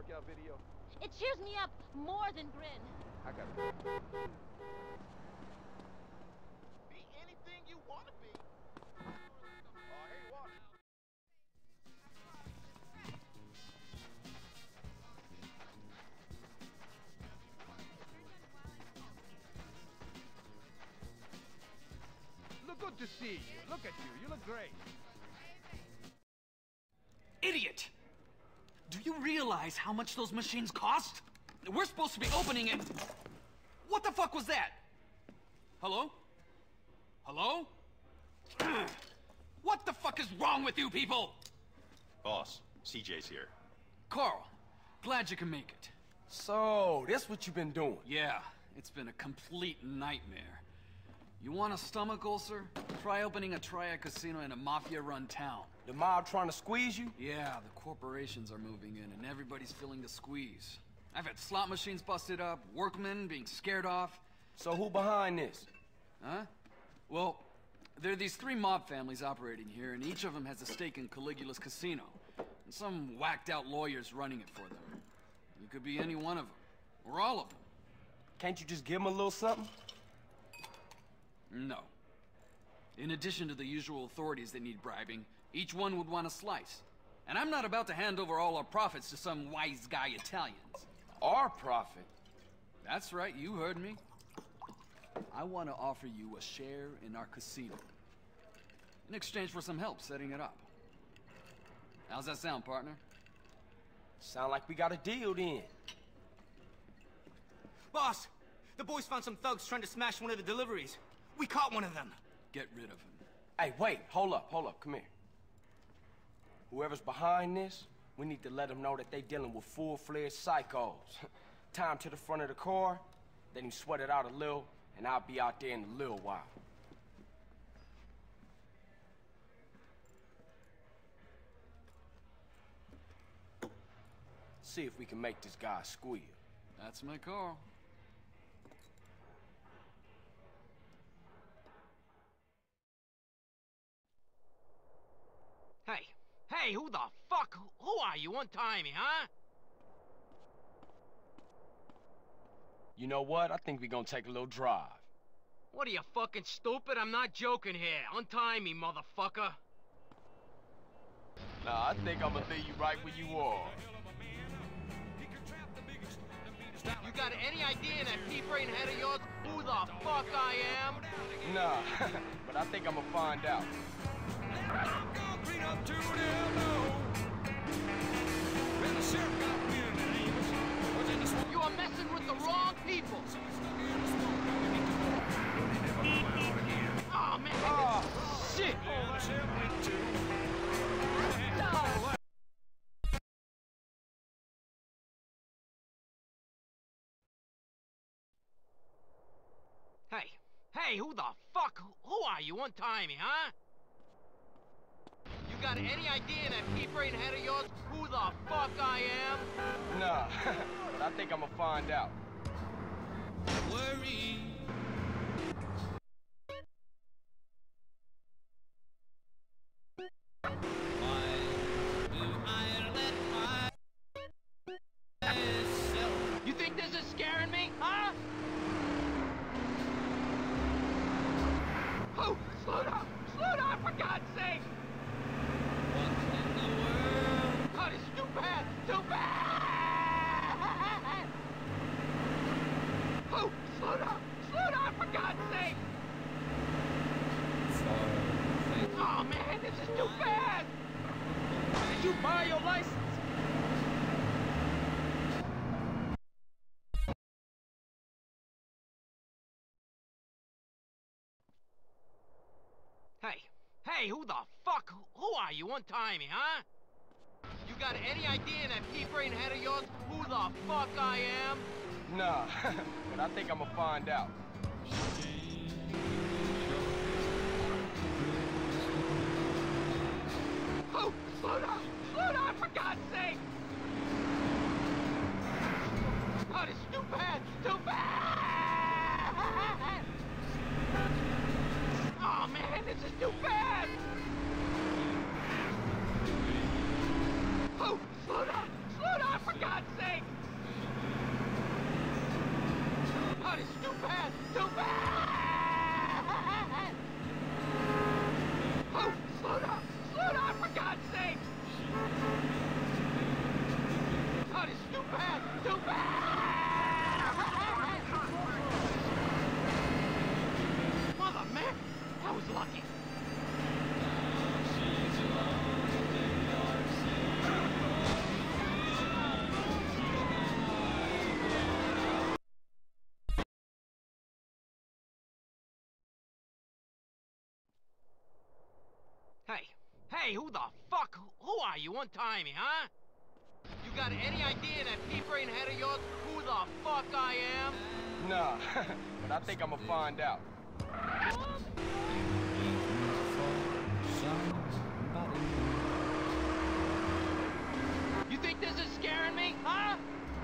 workout video? It cheers me up more than grin. I gotta go. Be anything you want to be. Hey, watch. Look, good to see you. Look at you. You look great. Idiot! Do you realize how much those machines cost? We're supposed to be opening it. What the fuck was that? Hello? Hello? What the fuck is wrong with you people? Boss, CJ's here. Carl, glad you can make it. So, that's what you've been doing? Yeah, it's been a complete nightmare. You want a stomach ulcer? Try opening a Triad casino in a mafia-run town. The mob trying to squeeze you? Yeah, the corporations are moving in and everybody's feeling the squeeze. I've had slot machines busted up, workmen being scared off. So who behind this? Huh? Well, there are these 3 mob families operating here, and each of them has a stake in Caligula's casino. And some whacked-out lawyer's running it for them. You could be any one of them, or all of them. Can't you just give them a little something? No. In addition to the usual authorities that need bribing, each one would want a slice. And I'm not about to hand over all our profits to some wise guy Italians. Our profit? That's right, you heard me. I want to offer you a share in our casino. In exchange for some help setting it up. How's that sound, partner? Sound like we got a deal then. Boss, the boys found some thugs trying to smash one of the deliveries. We caught one of them. Get rid of him. Hey, wait, hold up, come here. Whoever's behind this, we need to let them know that they dealing with full-fledged psychos. Time to the front of the car, let him sweat it out a little, and I'll be out there in a little while. See if we can make this guy squeal. That's my call. Hey, who the fuck? Who are you? Untie me, huh? You know what? I think we're gonna take a little drive. What are you, fucking stupid? I'm not joking here. Untie me, motherfucker. Nah, I think I'm gonna leave you right where you are. You got any idea in that pea-brain head of yours who the fuck I am? Nah, but I think I'm gonna find out. You are messing with the wrong people. Oh, man. Oh, shit! Hey, who the fuck? Who are you? Untie me, huh? You got any idea in that pea-brain head of yours who the fuck I am? Nah, but I think I'm gonna find out. Worry. Why do I let myself? You think this is scaring me, huh? Oh, slow down, for God's sake! What in the world? Oh, this is too bad, too bad! Oh, slow down, for God's sake! Oh, man, this is too bad! Did you buy your license? Hey, who the fuck? Who are you? Untie me, huh? You got any idea in that pea-brain head of yours who the fuck I am? Nah, but I think I'm gonna find out. Oh, slow down, for God's sake! Oh, this is too bad, too bad! Oh, man, this is too bad! Oh, slow down, for God's sake! Hey, who the fuck? Who are you? One-timey, huh? You got any idea that pea-brain head of yours who the fuck I am? Nah, but I think I'ma find out. You think this is scaring me, huh?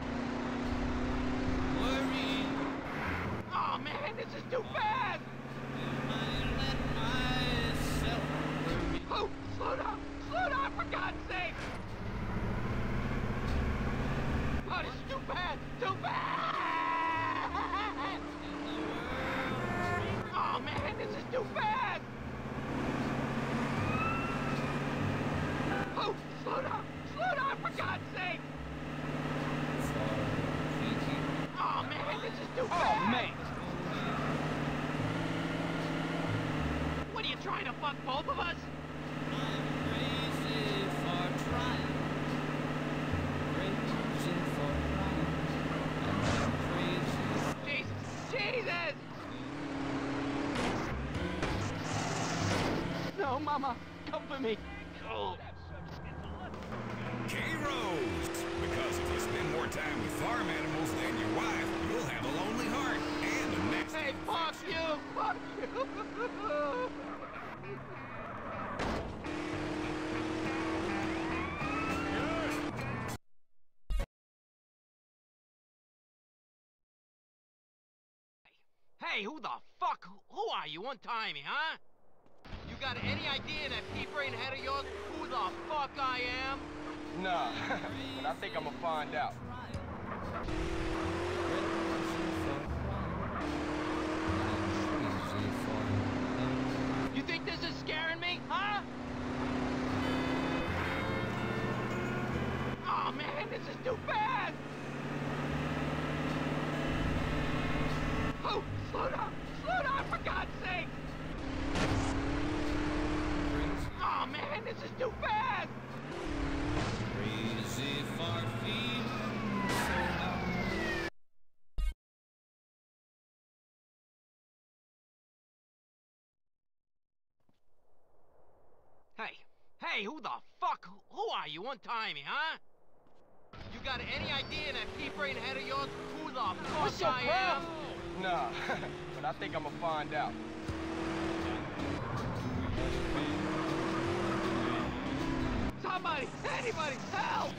Worry, Oh man, this is too fast! I let myself worry. Oh, slow down! Slow down, for God's sake! Oh, this is too bad! Too bad! Oh man, this is too bad! Oh, slow down! Slow down, for God's sake! Oh man, this is too bad! Oh, man! What are you trying to fuck both of us? I'm crazy for trying. Crazy for trying. And I'm crazy. Jesus! Jesus! No, Mama, come for me. Oh. K-Rose! Because if you spend more time with farm animals than your wife, you'll have a lonely heart and a nasty Hey, fuck you! Fuck you! Hey, who the fuck? Who are you? One-timey, huh? You got any idea that pea-brain head of yours who the fuck I am? Nah, but I think I'ma find out. You think this is scaring me, huh? Oh man, this is too fast! Oh, slow down! Slow down, for God's sake! Oh man, this is too fast! Crazy for feeling so low. Hey, who the fuck? Who are you? One-timey, huh? You got any idea that pea-brain head of yours who the fuck What's your I am? problem? Nah, but I think I'ma find out. Somebody! Anybody! Help!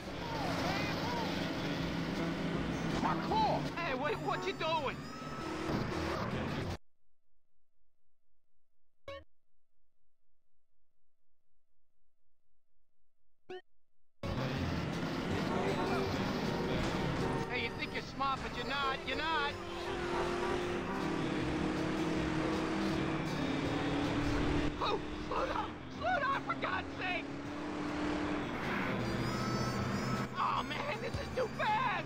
My car! Hey, what you doing? Hey, you think you're smart, but you're not. You're not. Oh, slow down! Slow down, for God's sake! Oh man, this is too fast!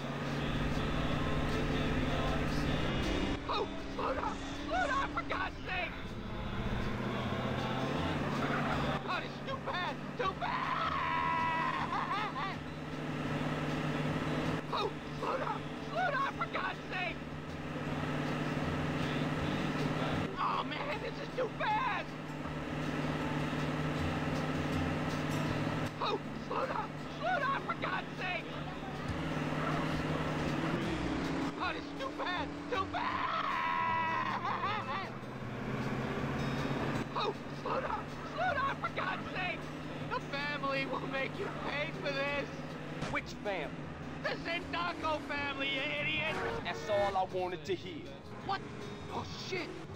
Oh, slow down! Slow down, for God's sake! Oh, this is too bad! Too bad! Oh, slow down! Slow down, for God's sake! Oh man, this is too fast! Oh, slow down! Slow down, for God's sake! Oh, this is too bad! Too bad! Oh, slow down! Slow down, for God's sake! The family will make you pay for this! Which family? The Zendaco family, you idiot! That's all I wanted to hear. What? Oh, shit!